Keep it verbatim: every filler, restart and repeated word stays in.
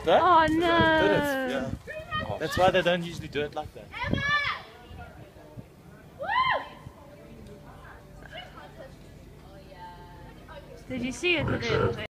like that. Oh Did it, no! yeah. That's why they don't usually do it like that. Did you see it?